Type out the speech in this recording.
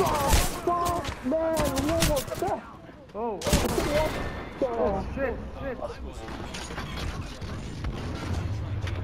Fuck, man, what the? Oh, What the? oh, shit, shit.